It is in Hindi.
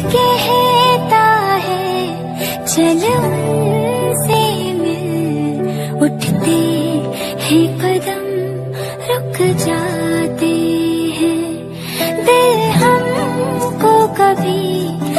कहता है चल उनसे मिल, उठते हैं कदम रुक जाते हैं। दिल हमको कभी